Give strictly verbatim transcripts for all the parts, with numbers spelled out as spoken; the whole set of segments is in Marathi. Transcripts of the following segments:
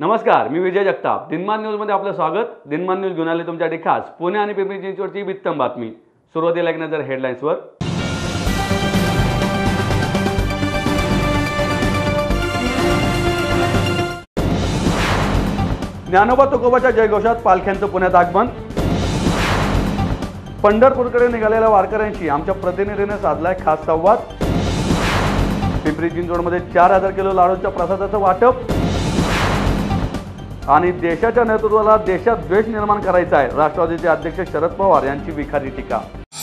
नमस्कार, मी विजय जगताप. दिनमान न्यूजमध्ये आपलं स्वागत. दिनमान न्यूज घेऊन आले तुमच्यासाठी खास पुणे आणि पिंपरी चिंचवडची बित्तम बातमी. सुरुवातीला एक नजर हेडलाईन्सवर. ज्ञानोबा तुकोबाच्या जयघोषात पालख्यांचं पुण्यात आगमन. पंढरपूरकडे निघालेल्या वारकऱ्यांशी आमच्या प्रतिनिधीने साधलाय खास संवाद. पिंपरी चिंचवडमध्ये चार हजार किलो लाडूच्या प्रसादाचं वाटप. आणि देशाच्या नेतृत्वाला देशात द्वेष निर्माण करायचा आहे, राष्ट्रवादीचे अध्यक्ष शरद पवार यांची विखारी टीका.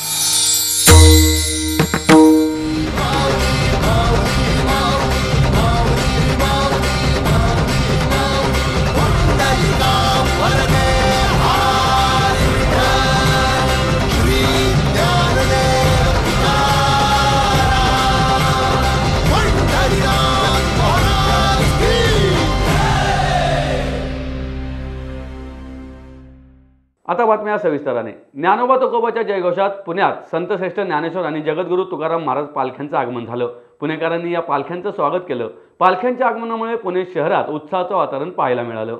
आता बातम्या सविस्तराने. ज्ञानोबा तुकोबाच्या जयघोषात पुण्यात संतश्रेष्ठ ज्ञानेश्वर आणि जगद्गुरू तुकाराम महाराज पालख्यांचं आगमन झालं. पुणेकरांनी या पालख्यांचं स्वागत केलं. पालख्यांच्या आगमनामुळे पुणे शहरात उत्साहाचं वातावरण पाहायला मिळालं.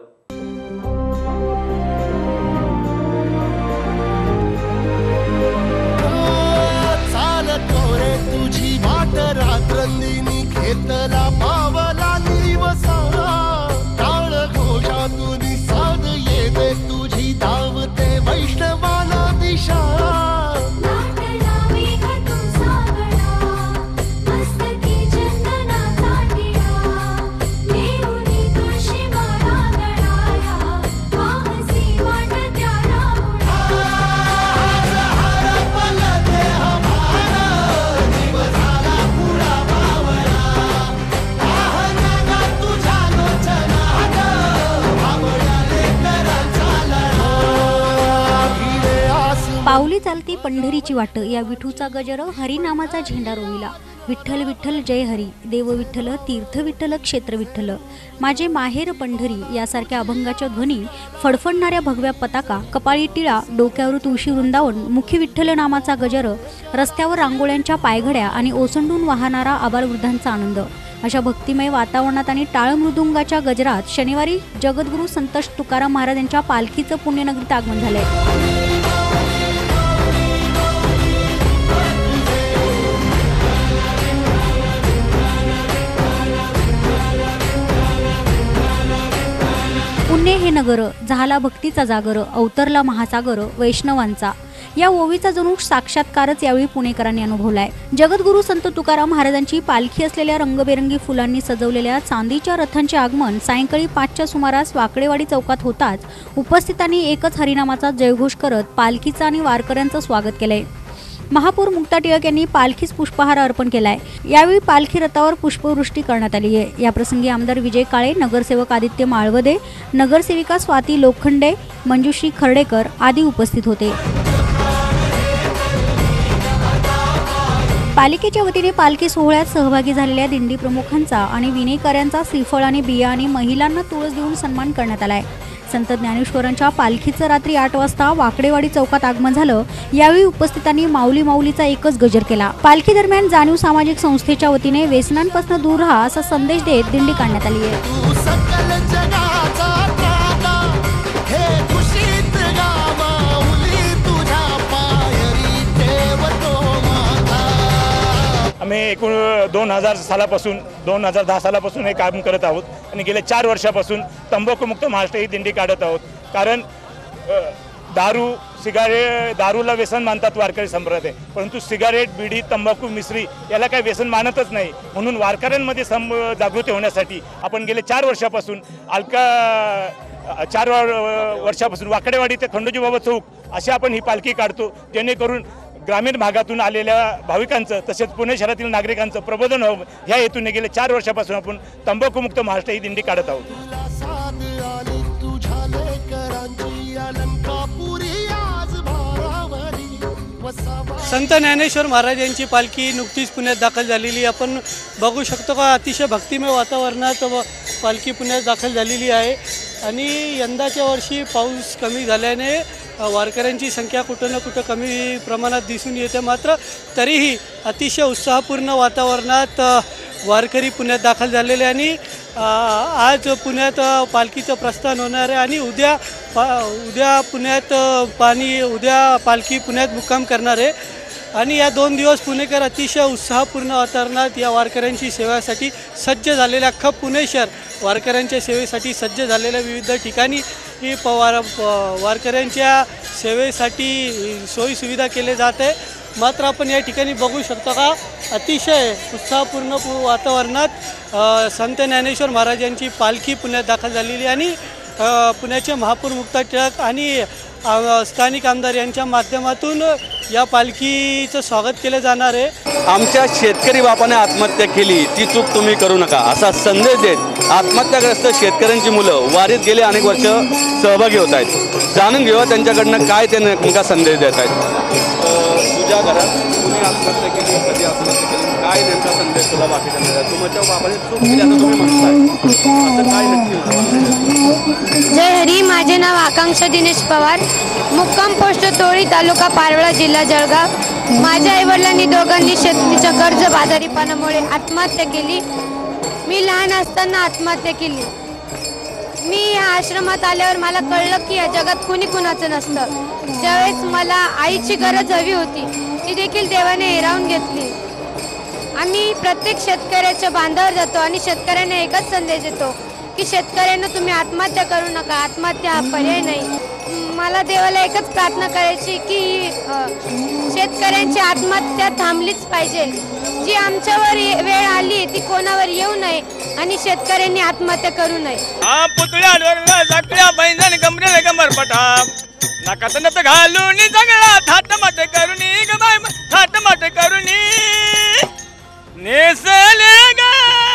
पावली चालती पंढरीची वाट, या विठूचा गजर हरिनामाचा झेंडा रोविला. विठ्ठल विठ्ठल जय हरी, देव विठ्ठल, तीर्थ विठ्ठल, क्षेत्र विठ्ठल, माझे माहेर पंढरी यासारख्या अभंगाच्या ध्वनी, फडफडणाऱ्या भगव्या पताका, कपाळी टिळा, डोक्यावर तुळशी वृंदावन, मुखी विठ्ठल नामाचा गजर, रस्त्यावर रांगोळ्यांच्या पायघड्या आणि ओसंडून वाहणारा आबालवृद्धांचा आनंद, अशा भक्तिमय वातावरणात आणि टाळ मृदुंगाच्या गजरात शनिवारी जगद्गुरू संत तुकाराम महाराज यांच्या पालखीचं पुण्यनगरीत आगमन झालंय. पुणे हे नगर, झाला भक्तीचा जागर, अवतरला महासागर वैष्णवांचा, या ओवीचा जणू साक्षात्कारच यावेळी पुणेकरांनी अनुभवलाय. जगद्गुरू संत तुकाराम महाराजांची पालखी असलेल्या रंगबेरंगी फुलांनी सजवलेल्या चांदीच्या रथांचे आगमन सायंकाळी पाचच्या सुमारास वाकडेवाडी चौकात होताच उपस्थितांनी एकच हरिनामाचा जयघोष करत पालखीचं आणि वारकऱ्यांचं स्वागत केलंय. महापौर मुक्ता टिळक यांनी पालखीस पुष्पहार अर्पण केलाय. यावेळी पालखी रथावर पुष्पवृष्टी करण्यात आली आहे. याप्रसंगी आमदार विजय काळे, नगरसेवक आदित्य माळवदे, नगरसेविका स्वाती लोखंडे, मंजुश्री खर्डेकर आदी उपस्थित होते. पालिकेच्या वतीने पालखी सोहळ्यात सहभागी झालेल्या दिंडी प्रमुखांचा आणि विनेकऱ्यांचा श्रीफळ आणि बिया आणि महिलांना तुळस देऊन सन्मान करण्यात आलाय. संत ज्ञानेश्वरांच्या पालखीचं रात्री आठ वाजता वाकडेवाडी चौकात आगमन झालं. यावेळी उपस्थितांनी माऊली माऊलीचा एकच गजर केला. पालखी दरम्यान जाणीव सामाजिक संस्थेच्या वतीने व्यसनांपासून दूर राहा असा संदेश देत दिंडी काढण्यात आली आहे. आम्ही एकूण दोन हजार सालापासून दोन हजार दहा सालापासून हे काम करत आहोत आणि गेल्या चार वर्षापासून तंबाखूमुक्त महाराष्ट्र ही दिंडी काढत आहोत. कारण दारू सिगारेट दारूला व्यसन मानतात वारकरी संप्रदाय, परंतु सिगारेट, बिडी, तंबाखू, मिश्री याला काही व्यसन मानतच नाही. म्हणून वारकऱ्यांमध्ये सम जागृती होण्यासाठी आपण गेले चार वर्षापासून अलका चार वर्षापासून वाकडेवाडी ते खंडोजी बाबा चौक अशी आपण ही पालखी काढतो, जेणेकरून ग्रामीण भागातून आलेल्या भाविकांचं तसेच पुणे शहरातील नागरिकांचं प्रबोधन व्हावं ह्या हेतूने गेले चार वर्षापासून आपण तंबाखूमुक्त महाराष्ट्र ही दिंडी काढत आहोत. संत ज्ञानेश्वर महाराज यांची पालखी नुकतीच पुण्यात दाखल झालेली आपण बघू शकतो का. अतिशय भक्तिमय वातावरणात पालखी पुण्यात दाखल झालेली आहे आणि यंदाच्या वर्षी पाऊस कमी झाल्याने वारकऱ्यांची संख्या कुठं ना कुठं कमी प्रमाणात दिसून येते. मात्र तरीही अतिशय उत्साहपूर्ण वातावरणात वारकरी पुण्यात दाखल झालेले आणि अ, आज पुण्यात अ, पालखीचं प्रस्थान होणार आहे आणि उद्या पा उद्या पुण्यात अ, पाणी उद्या पालखी पुण्यात मुक्काम करणार आहे आणि या दोन दिवस पुणेकर अतिशय उत्साहपूर्ण वातावरणात या वारकऱ्यांची सेवेसाठी सज्ज झालेल्या अख्खं पुणे शहर वारकऱ्यांच्या सेवेसाठी सज्ज झालेल्या विविध ठिकाणी ही प वार प- वारकऱ्यांच्या सेवेसाठी सोयीसुविधा केले जात आहे. मात्र आपण या ठिकाणी बघू शकतो का अतिशय उत्साहपूर्ण पु- वातावरणात अ, संत ज्ञानेश्वर महाराज यांची पालखी पुण्यात दाखल झालेली आणि अ, पुण्याचे महापौर मुक्ता टिळक आणि अ, स्थानिक आमदार यांच्या माध्यमातून या पालखीचं स्वागत केलं जाणार आहे. आमच्या शेतकरी बापाने आत्महत्या केली ती चूक तुम्ही करू नका असा संदेश देत आत्महत्याग्रस्त शेतकऱ्यांची मुलं वारीत गेले अनेक वर्ष सहभागी होत आहेत. जाणून घेऊया त्यांच्याकडनं काय ते नेमका संदेश देत आहेत. तुझ्या घरात तुम्ही आत्महत्या केली कधी आत्महत्या केली काय नेमका संदेश तुला बाकी करणार तुमच्या बापाने चूक केली आता तुम्ही म्हणताय असं काय नक्की? जय हरी. माझे नाव आकांक्षा दिनेश पवार, मुक्काम पोस्ट तोळी, तालुका पारवळा, जिल्हा जळगाव. माझ्या आईवडिलांनी दोघांनी शेतीच्या कर्ज बाजारीपणामुळे आत्महत्या केली. मी लहान असताना आत्महत्या केली. मी या आश्रमात आल्यावर मला कळलं की या जगात कुणी कुणाचं नसतं. ज्यावेळेस मला आईची गरज हवी होती ती देखील देवाने हिरावून घेतली. आम्ही प्रत्येक शेतकऱ्याच्या बांधावर जातो आणि शेतकऱ्यांना एकच संदेश देतो की शेतकऱ्यांना तुम्ही आत्महत्या करू नका. आत्महत्या हा पर्याय नाही. मला देवाला एकच प्रार्थना करायची की अ, शेतकऱ्यांची आत्महत्या थांबलीच पाहिजे. जी आमच्यावर ये- वेळ आली ती कोणावर येऊ नये आणि शेतकऱ्यांनी आत्महत्या करू नये. हा पुतळ्यावर जाकड्या बैंजन कमरेला कमर पटा नाकात नत घालून जगळा थाट माट करुणी ग बाय थाट माट करुणी नेसले ग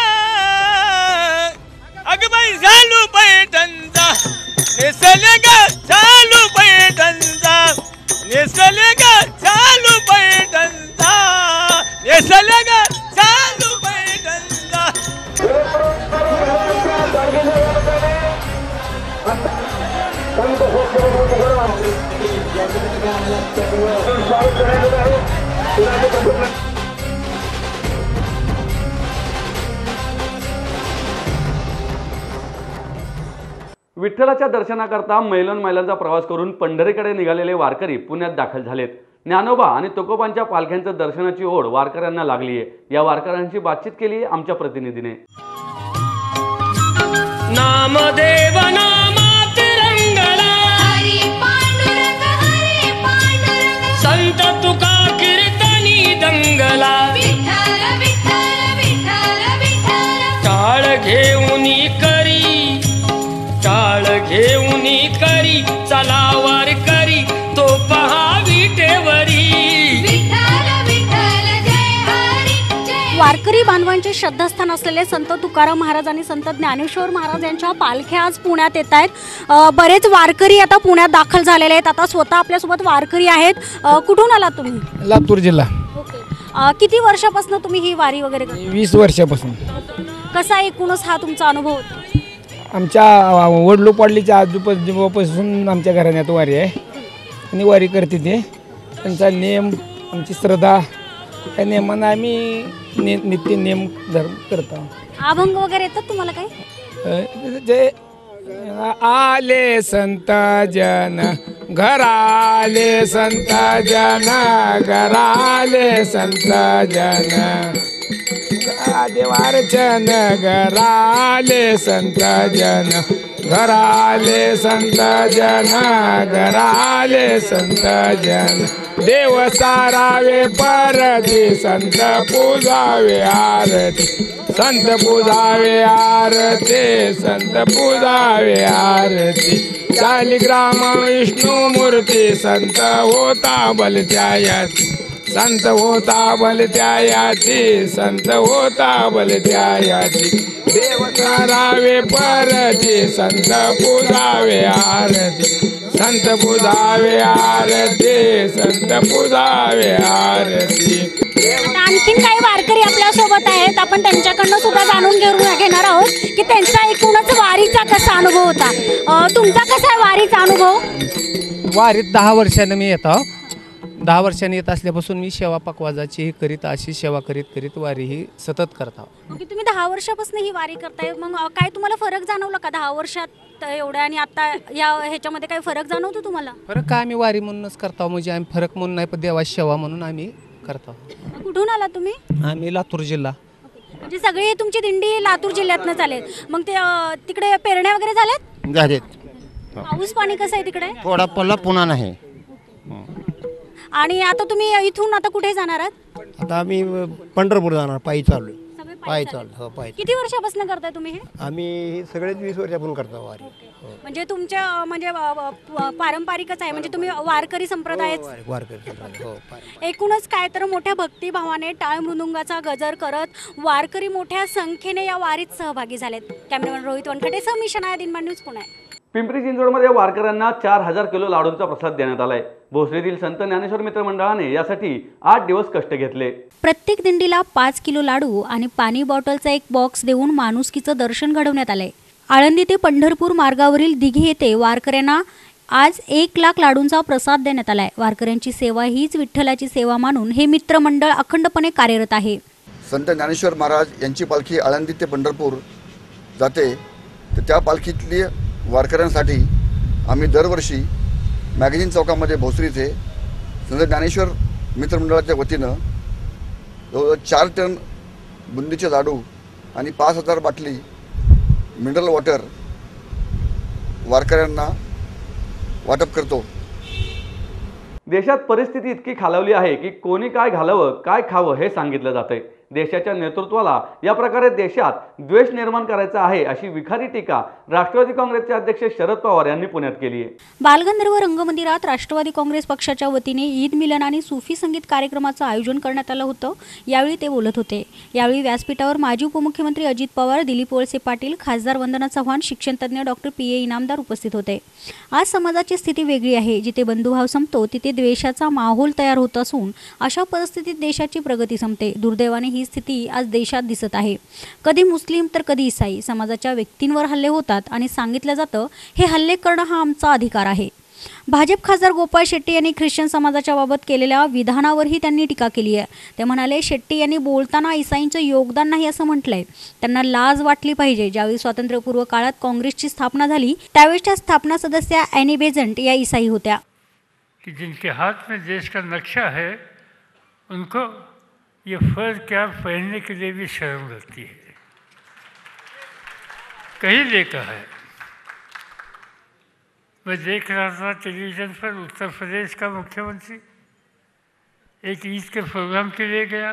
अग बाई झालू पैठणचा नेसले ग झालू पैठणचा नेसले ग झालू पैठणचा नेसले ग झालू पैठणचा. विठ्ठलाच्या दर्शनाकरता मैलोन मैलांचा प्रवास करून पंढरीकडे निघालेले वारकरी पुण्यात दाखल झालेत. ज्ञानोबा आणि तुकोबांच्या पालख्यांचं दर्शनाची ओढ वारकऱ्यांना लागली आहे. या वारकऱ्यांशी बातचीत केली आहे आमच्या प्रतिनिधीने. नामदेव नामात रंगला संत तुका कीर्तनी दंगला टाळ घेऊनी करी टाळ घेऊनी करी चला वारकरी तो पहा विटेवरी. वारकरी बांधवांचे श्रद्धास्थान असलेले संत तुकाराम महाराज आणि संत ज्ञानेश्वर महाराज यांच्या पालख्या आज पुण्यात येत आहेत. अ, बरेच वारकरी आता पुण्यात दाखल झालेले आहेत. आता स्वतः आपल्यासोबत वारकरी आहेत. अ, कुठून आलात तुम्ही? लातूर जिल्हा. ओके. अ, किती वर्षापासून तुम्ही ही वारी वगैरे करता? वीस वर्षापासून. कसा एकूणच हा तुमचा अनुभव होता? आमच्या वडलोपाडलीच्या आजूबाजूपासून आमच्या घराण्यात वारी आहे आणि वारी करते ते त्यांचा नियम आमची श्रद्धा त्या नियमानं आम्ही नि नित्य नियम धर्म करतो. अभंग वगैरे येतात तुम्हाला काय? जे आले संत जन घराले संत जन घराले संत जन देवार्चन घराले संत जन घराले संत जन घराले संत जन देव सारावे परती संत पूजावे आरती संत पूजावे आरती संत पूजावे आरती शालिग्राम विष्णू मूर्ती संत होता बलत्यायाती संत होता बलत्यायाती संत होता बलत्यायाती देव करावे परती संत पूजावे आरती संत पूजावे आरती संत पूजावे आरती. आणखीन काही वारकरी आपल्या सोबत आहेत. आपण त्यांच्याकडनं सुद्धा जाणून घेऊन घेणार आहोत की त्यांचा एकूणच वारीचा कसा अनुभव होता. अ, तुमचा कसा आहे वारीचा अनुभव? वारीत दहा वर्षानं मी येतो. दहा वर्षांनी येत असल्यापासून मी सेवा पकवाजाची ही करीत अशी सेवा करीत करीत वारी ही सतत करत आहोत. ओके, तुम्ही दहा वर्षापासून ही वारी करताय, मग अ, काय तुम्हाला फरक जाणवला का दहा वर्षात एवढ्या आणि आता या ह्याच्यामध्ये काही फरक जाणवतो तुम्हाला? फरक काय आम्ही वारी म्हणूनच करतो, म्हणजे आम्ही फरक म्हणून नाही पण देवाची सेवा म्हणून आम्ही करतो. कुठून आला तुम्ही? आम्ही लातूर जिल्हा. म्हणजे सगळी तुमची दिंडी लातूर जिल्ह्यातनं चालेल. मग ते अ, तिकडे पेरण्या वगैरे झाल्यात? झालेत. पाऊस पाणी कसं आहे तिकडे? थोडा पडला पुन्हा नाही. आणि आता तुम्ही इथून आता कुठे जाणार आहात? आता आम्ही पंढरपूर जाणार, पायी चालू. सगळे पायी पायी चालले. चालू. हो, पायी. किती वर्षापासून करताय तुम्ही हे? आम्ही सगळेच वीस वर्षापासून करतो वारी. हो. म्हणजे तुमच्या अ, म्हणजे अ, अ, प- पारंपरिकच आहे, म्हणजे तुम्ही वारकरी संप्रदाय. वारी- वारकरी संप्रदाय. हो, पायी. एकूणच काय तर मोठ्या भक्तिभावाने टाळ मृदुंगाचा गजर करत वारकरी मोठ्या संख्येने या वारीत सहभागी झालेत. कॅमेरामॅन रोहित वनखटे सह मी शनाया दिनमान न्यूज पुणे. पिंपरी चिंचवडमध्ये वारकऱ्यांना चार हजार किलो लाडूंचा प्रसाद देण्यात आलाय. भोसरीतील संत ज्ञानेश्वर मित्र मंडळाने यासाठी आठ दिवस कष्ट घेतले. प्रत्येक दिंडीला पाच किलो लाडू आणि पाणी बॉटलचा एक बॉक्स देऊन माणुसकीचं दर्शन घडवण्यात आलंय. आळंदी ते पंढरपूर मार्गावरील दिघी येथे वारकऱ्यांना आज एक लाख लाडूंचा प्रसाद देण्यात आलाय. वारकऱ्यांची सेवा हीच विठ्ठलाची सेवा मानून हे मित्र मंडळ अखंडपणे कार्यरत आहे. संत ज्ञानेश्वर महाराज यांची पालखी आळंदी ते पंढरपूर जाते, तर त्या पालखीतली वारकऱ्यांसाठी आम्ही दरवर्षी मॅगझिन चौकामध्ये भोसरी इथे संत ज्ञानेश्वर मित्रमंडळाच्या वतीनं जवळजवळ चार टन बुंदीचे लाडू आणि पाच हजार बाटली मिनरल वॉटर वारकऱ्यांना वाटप करतो. देशात परिस्थिती इतकी खालावली आहे की कोणी काय घालावं काय खावं हे सांगितलं जातंय. देशाच्या नेतृत्वाला या प्रकारे देशात द्वेष निर्माण करायचा आहे अशी विखारी टीका राष्ट्रवादी काँग्रेसचे अध्यक्ष शरद पवार यांनी पुण्यात केली आहे. बालगंधर्व रंगमंदिरात राष्ट्रवादी काँग्रेस पक्षाच्या वतीने ईद मिलन आणि सुफी संगीत कार्यक्रमाचं आयोजन करण्यात आलं होतं. यावेळी ते बोलत होते. यावेळी व्यासपीठावर माजी उपमुख्यमंत्री अजित पवार, दिलीप वळसे पाटील, खासदार वंदना चव्हाण, शिक्षणतज्ञ डॉक्टर पी ए इनामदार उपस्थित होते. आज समाजाची स्थिती वेगळी आहे. जिथे बंधुभाव संपतो तिथे द्वेषाचा माहोल तयार होत असून अशा परिस्थितीत देशाची प्रगती संपते. दुर्दैवाने ही स्थिती आज देशात दिसत आहे. कधी मुस्लिम तर कधी ईसाई समाजाच्या व्यक्तींवर हल्ले होतात आणि सांगितलं जातं हे हल्ले करणं हा आमचा अधिकार आहे. भाजप खासदार गोपाळ शेट्टी यांनी ख्रिश्चन समाजाच्या बाबत केलेल्या विधानावरही त्यांनी टीका केली आहे. ते म्हणाले, शेट्टी यांनी बोलताना ईसाईंचं योगदान नाही असं म्हटलंय. त्यांना लाज वाटली पाहिजे. ज्यावेळी स्वातंत्र्यपूर्व काळात काँग्रेसची स्थापना झाली त्यावेळेच्या स्थापना सदस्या ॲनी बेझंट या ईसाई होत्या. कि जिनके हाथ में देश का नक्शा है उनको ये फर कैप पहनने के लिए भी शर्म लगती है. कहीं देखा है, मैं देख रहा था टेलीविज़न पर उत्तर प्रदेश का मुख्यमंत्री एक ईद के प्रोग्राम के लिए गया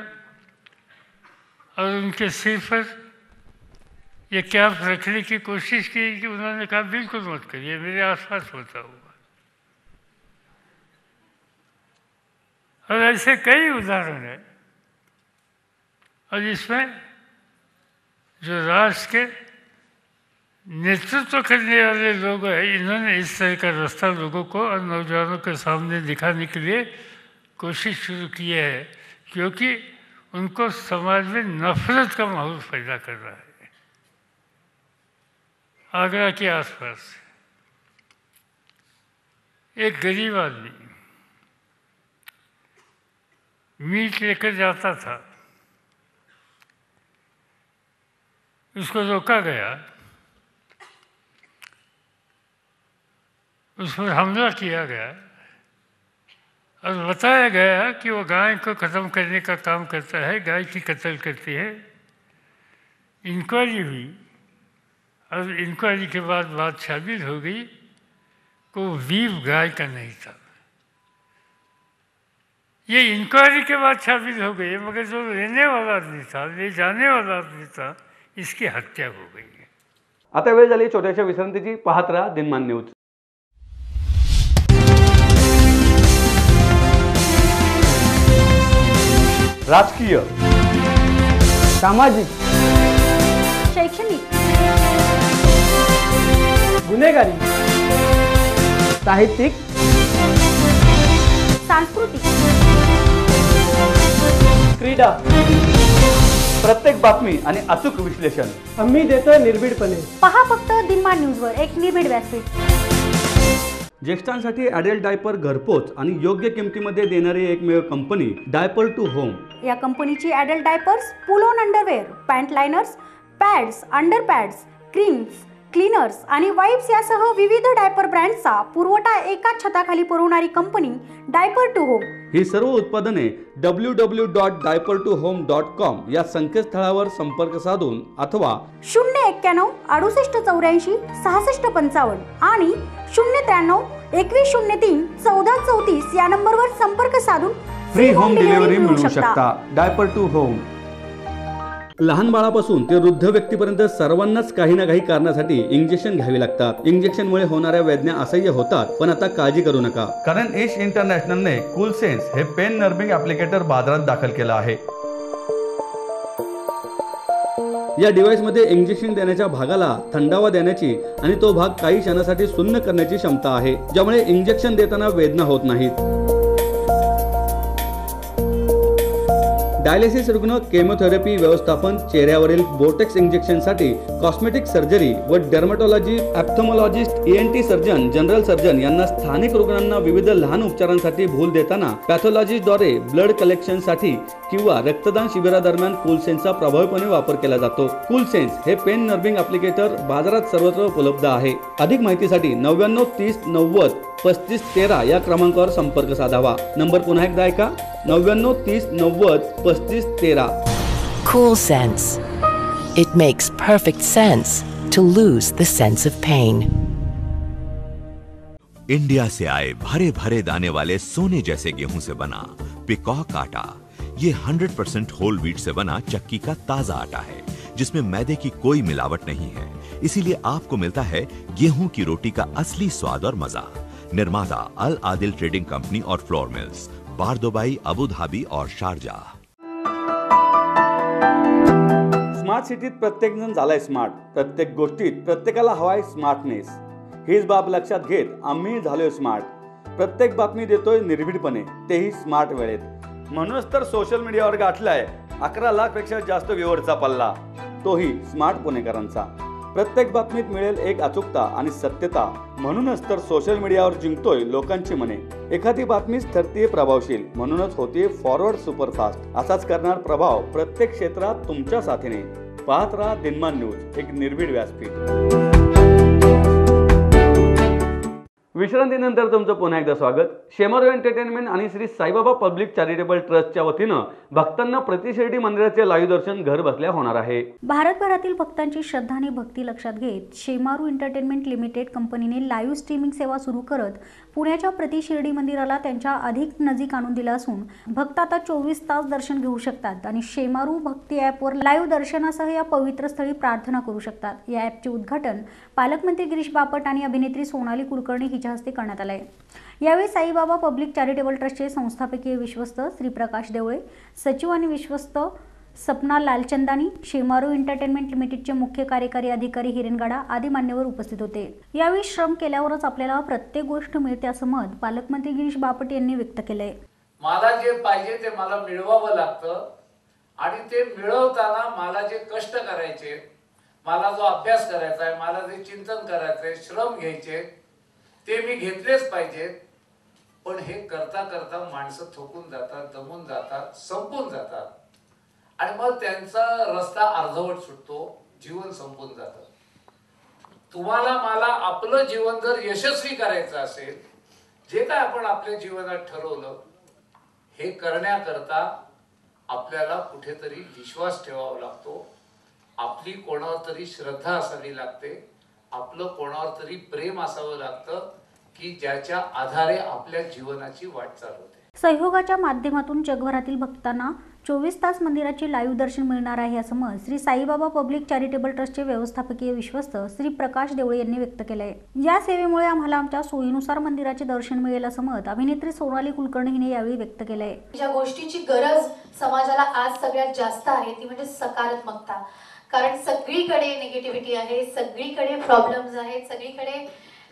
और उनके सिर पर ये कैप रखने की कोशिश की कि उन्होंने कहा बिल्कुल मत करिए, मेरे आसपास होता हुआ. और ऐसे कई उदाहरण हैं. और इसमें जो राष्ट्र के नेतृत्व करने वाले लोग हैं इन्होंने इस तरह का रास्ता लोगों को और नौजवानों के सामने दिखाने के लिए कोशिश शुरू की है, क्योंकि उनको समाज में नफरत का माहौल पैदा कर रहा है. आगरा के आसपास एक गरीब आदमी मीट लेकर जाता था, उसको रोका गया, उस पर हमला किया गया और बताया गया कि वो गाय को ख़त्म करने का काम करता है, गाय की कत्ल करती है. इंक्वायरी हुई और इंक्वायरी के बाद बात साबित हो गई कि वो वीव गाय का नहीं था. ये इंक्वायरी के बाद साबित हो गई, मगर जो लेने वाला आदमी था, ले जाने वाला आदमी था, इसकी हत्या हो गई है. आता वेळ झाली छोट्याशा विश्रांतीची. पाहत राहा दिनमान न्यूज. राजकीय, सामाजिक, शैक्षणिक, गुन्हेगारी, साहित्यिक, सांस्कृतिक, क्रीडा, प्रत्येक बातमी आणि अचूक विश्लेषण आम्ही देतोय निर्भीडपणे. पहा फक्त दिनमान न्यूजवर एक निर्भीड व्यासपीठ. ज्येष्ठांसाठी ॲडल्ट डायपर घरपोच आणि योग्य किमतीमध्ये देणारी एकमेव कंपनी डायपर टू होम. या कंपनीची adult diapers, pull on underwear, pant liners, pads, under pads, creams, cleaners आणि वाईप्स यासह विविध डायपर ब्रँड्सचा पुरवठा एकाच छताखाली पुरवणारी कंपनी डायपर टू होम. ही सर्व उत्पादने W W dot diaper to home dot com या संकेतस्थळावर संपर्क साधून अथवा शून्य एक्क्याण्णव अडुसष्ट चौऱ्याऐंशी सहासष्ट पंचावन्न आणि शून्य त्र्याण्णव एकवीस शून्य तीन चौदा चौतीस या नंबरवर संपर्क साधून फ्री होम डिलिव्हरी मिळवू शकता. Diaper to home. लहान बाळापासून ते वृद्ध व्यक्तीपर्यंत सर्वांनाच काही ना काही कारणासाठी इंजेक्शन घ्यावी लागतात. इंजेक्शनमुळे होणाऱ्या वेदना असह्य होतात, पण आता काळजी करू नका, कारण एश इंटरनॅशनलने कूल सेन्स हे पेन नर्विंग ॲप्लिकेटर बाजारात दाखल केलं आहे. या डिव्हाइसमध्ये इंजेक्शन देण्याच्या भागाला थंडावा देण्याची आणि तो भाग काही क्षणासाठी सुन्न करण्याची क्षमता आहे, ज्यामुळे इंजेक्शन देताना वेदना होत नाहीत. डायलिसिस रुग्ण, केमोथेरपी व्यवस्थापन, चेहऱ्यावरील बोटेक्स इंजेक्शनसाठी, कॉस्मेटिक सर्जरी व dermatology, ophthalmologist, ENT surgeon, general surgeon यांना स्थानिक रुग्णांना विविध लहान उपचारांसाठी भूल देताना पॅथॉलॉजीद्वारे ब्लड कलेक्शनसाठी किंवा रक्तदान शिबिरादरम्यान कूलसेन्सचा प्रभावीपणे वापर केला जातो. कूलसेन्स हे पेन नर्विंग ॲप्लिकेटर बाजारात सर्वत्र उपलब्ध आहे. अधिक माहितीसाठी नव्याण्णव तीस नव्वद पस्तीस तेरा या क्रमांकावर संपर्क साधावा. नंबर पुन्हा एकदा ऐका, नव्याण्णव तीस नव्वद पस्तीस तेरा. Cool Sense. It makes perfect sense to lose the sense of pain. India से आए भरे भरे दाने वाले सोने जैसे गेहूं से बना पिकॉक आटा. ये हंड्रेड परसेंट होल व्हीट से बना चक्की का ताजा आटा है, जिसमें मैदे की कोई मिलावट नहीं है. इसीलिए आपको मिलता है गेहूं की रोटी का असली स्वाद और मजा. निर्माता अल आदिल ट्रेडिंग कंपनी और flour mills, Bur Dubai, Abu Dhabi और शारजाह. स्मार्ट सिटीत प्रत्येक जण झालाय स्मार्ट. प्रत्येक गोष्टीत प्रत्येकाला हवाय स्मार्टनेस. हीच बाब लक्षात घेत आम्ही झालोय स्मार्ट. प्रत्येक बातमी देतोय निर्भीडपणे, तेही स्मार्ट वेळेत. म्हणूनच तर सोशल मीडियावर गाठलाय अकरा लाख पेक्षा जास्त व्ह्यूअरचा पल्ला, तोही स्मार्ट पुणेकरांचा. प्रत्येक बातमीत मिळेल एक अचूकता आणि सत्यता, म्हणूनच तर सोशल मीडियावर जिंकतोय लोकांची मने. एखादी बातमीच ठरतीये प्रभावशील, म्हणूनच होतीये फॉरवर्ड सुपरफास्ट. असाच करणार प्रभाव प्रत्येक क्षेत्रात तुमच्या साथीने. पाहत राहा दिनमान न्यूज, एक निर्भीड व्यासपीठ. विश्रांतीनंतर तुमचं पुन्हा एकदा स्वागत. शेमारो एंटरटेनमेंट आणि श्री साईबाबा पब्लिक चॅरिटेबल ट्रस्टच्या वतीनं भक्तांना प्रति शिर्डी मंदिराचे लाईव्ह दर्शन घर बसल्या होणार आहे. भारतभरातील भक्तांची श्रद्धा आणि भक्ती लक्षात घेत शेमारू एंटरटेनमेंट लिमिटेड कंपनीने लाईव्ह स्ट्रीमिंग सेवा सुरू करत पुण्याच्या प्रति शिर्डी मंदिराला त्यांच्या अधिक नजीक आणून दिलं असून भक्त आता चोवीस तास दर्शन घेऊ शकतात आणि शेमारू भक्ती ॲपवर लाईव्ह दर्शनासह या पवित्र स्थळी प्रार्थना करू शकतात. या ॲपचे उद्घाटन पालकमंत्री गिरीश बापट आणि अभिनेत्री सोनाली कुलकर्णी हिच्या हस्ते करण्यात आले. यावेळी साईबाबा पब्लिक चॅरिटेबल ट्रस्टचे संस्थापकीय विश्वस्त श्री प्रकाश देवळे, सचिव आणि विश्वस्त सपना लालचंदानी, शेमारू एंटरटेनमेंट लिमिटेडचे मुख्य कार्यकारी अधिकारी हिरेनगाडा आदी मान्यवर उपस्थित होते. यावेळी श्रम केल्यावरच आपल्याला प्रत्येक गोष्ट मिळते असं मत पालकमंत्री गिरीश बापट यांनी व्यक्त केलंय. मला जे पाहिजे ते मला मिळवावं लागतं आणि ते मिळवताना मला जे कष्ट करायचे, मला जो अभ्यास करायचा आहे, मला जे चिंतन करायचंय, श्रम घ्यायचे ते मी घेतलेच पाहिजेत. पण हे करता करता माणसं थोकून जातात, दमून जातात, संपून जातात आणि मग त्यांचा रस्ता अर्धवट सुटतो, जीवन संपून जातं. तुम्हाला मला आपलं जीवन जर यशस्वी करायचं असेल, जे काय आपण आपल्या जीवनात ठरवलं, हे करण्याकरता आपल्याला कुठेतरी विश्वास ठेवावा लागतो. आपली कोणावर तरी श्रद्धा असावी लागते, आपलं कोणावर तरी प्रेम असावं लागतं की ज्याच्या आधारे आपल्या जीवनाची वाटचाल होते. सहयोगाच्या माध्यमातून जगभरातील भक्तांना चोवीस तास मंदिराचे लाईव्ह दर्शन मिळणार आहे असं मत श्री साईबाबा पब्लिक चॅरिटेबल ट्रस्टचे व्यवस्थापकीय विश्वस्त श्री प्रकाश देवळे यांनी व्यक्त केलंय. या सेवेमुळे आम्हाला आमच्या सोयीनुसार मंदिराचे दर्शन मिळेल असं मत अभिनेत्री सोनाली कुलकर्णी हिने यावेळी व्यक्त केलंय. ज्या गोष्टीची गरज समाजाला आज सगळ्यात जास्त आहे ती म्हणजे सकारात्मकता. कारण सगळीकडे निगेटिव्हिटी आहे, सगळीकडे प्रॉब्लेम्स आहेत, सगळीकडे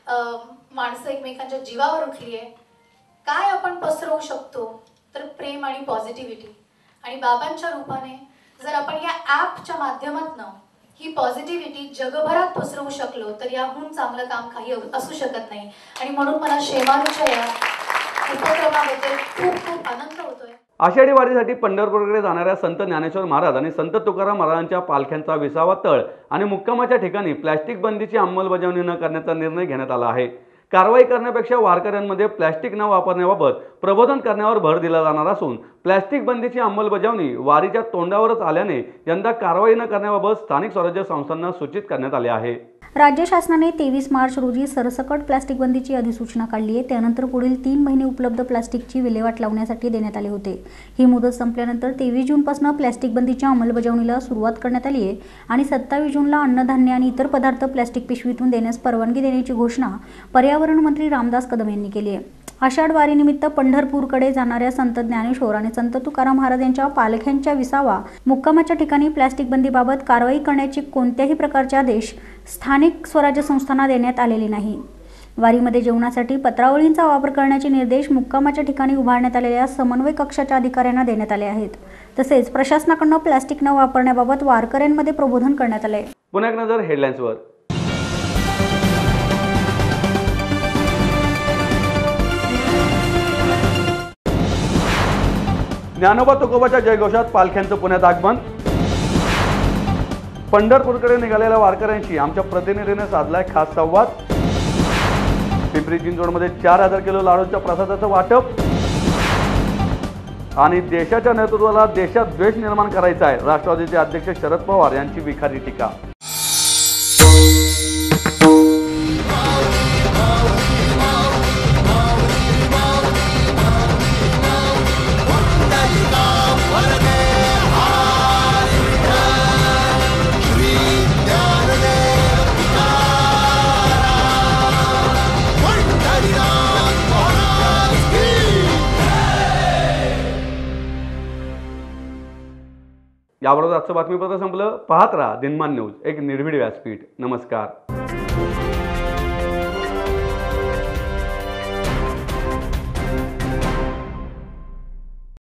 माणसं एकमेकांच्या जीवावर उठली आहे. काय आपण पसरवू शकतो तर प्रेम आणि पॉझिटिव्हिटी. आणि बाबांच्या रूपाने जर आपण या ॲपच्या माध्यमातून ही पॉझिटिव्हिटी जगभरात पसरवू शकलो तर याहून चांगलं काम काही असू शकत नाही. आणि म्हणून मला शेमारूच्या या उपक्रमाबद्दल खूप खूप आनंद होतोय. आषाढी वारीसाठी पंढरपूरकडे जाणाऱ्या संत ज्ञानेश्वर महाराज आणि संत तुकाराम महाराजांच्या पालख्यांचा विसावा तळ आणि मुक्कामाच्या ठिकाणी प्लॅस्टिक बंदीची अंमलबजावणी न करण्याचा निर्णय घेण्यात आला आहे. कारवाई करण्यापेक्षा वारकऱ्यांमध्ये प्लॅस्टिक न वापरण्याबाबत प्रबोधन करण्यावर भर दिला जाणार असून प्लॅस्टिक बंदीची अंमलबजावणी वारीच्या तोंडावरच आल्याने यंदा कारवाई न करण्याबाबत स्थानिक स्वराज्य संस्थांना सूचित करण्यात आले आहे. राज्य शासनाने तेवीस मार्च रोजी सरसकट प्लास्टिक बंदीची अधिसूचना काढली आहे. त्यानंतर पुढील तीन महिने उपलब्ध प्लास्टिकची विल्हेवाट लावण्यासाठी देण्यात आले होते. ही मुदत संपल्यानंतर तेवीस जूनपासून प्लास्टिक बंदीच्या अंमलबजावणीला सुरुवात करण्यात आली आहे आणि सत्तावीस जूनला अन्नधान्य आणि इतर पदार्थ प्लास्टिक पिशवीतून देण्यास परवानगी देण्याची घोषणा पर्यावरण मंत्री रामदास कदम यांनी केली आहे. आषाढ वारीनिमित्त पंढरपूरकडे जाणाऱ्या संत ज्ञानेश्वर आणि संत तुकाराम महाराज यांच्या पालख्यांच्या विसावा मुक्कामाच्या ठिकाणी प्लास्टिक बंदीबाबत कारवाई करण्याचे कोणत्याही प्रकारचे आदेश स्थानिक स्वराज्य संस्थांना देण्यात आलेले नाही. वारीमध्ये जेवणासाठी पत्रावळींचा वापर करण्याचे निर्देश मुक्कामाच्या ठिकाणी उभारण्यात आलेल्या समन्वय कक्षाच्या अधिकाऱ्यांना देण्यात आले आहेत. तसेच प्रशासनाकडून प्लास्टिक न वापरण्याबाबत वारकऱ्यांमध्ये प्रबोधन करण्यात आले. पुन्हा एक नजर हेडलाईन्सवर. ज्ञानोबा तुकोबाच्या जयघोषात पालख्यांचं पुण्यात आगमन. पंढरपूरकडे निघालेल्या वारकऱ्यांशी आमच्या प्रतिनिधीने साधलाय खास संवाद. पिंपरी चिंचवडमध्ये चार हजार किलो लाडूच्या प्रसादाचं वाटप. आणि देशाच्या नेतृत्वाला देशात द्वेष निर्माण करायचा आहे, राष्ट्रवादीचे अध्यक्ष शरद पवार यांची विखारी टीका. याबरोबर आजचं बातमीपत्र संपलं. पाहत राहा दिनमान न्यूज, एक निर्भीड व्यासपीठ. नमस्कार.